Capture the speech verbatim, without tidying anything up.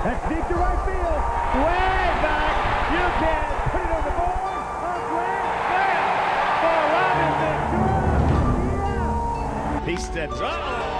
That's deep to right field. Way back. You can put it on the board. A grand slam for Robinson. Yeah. He steps up.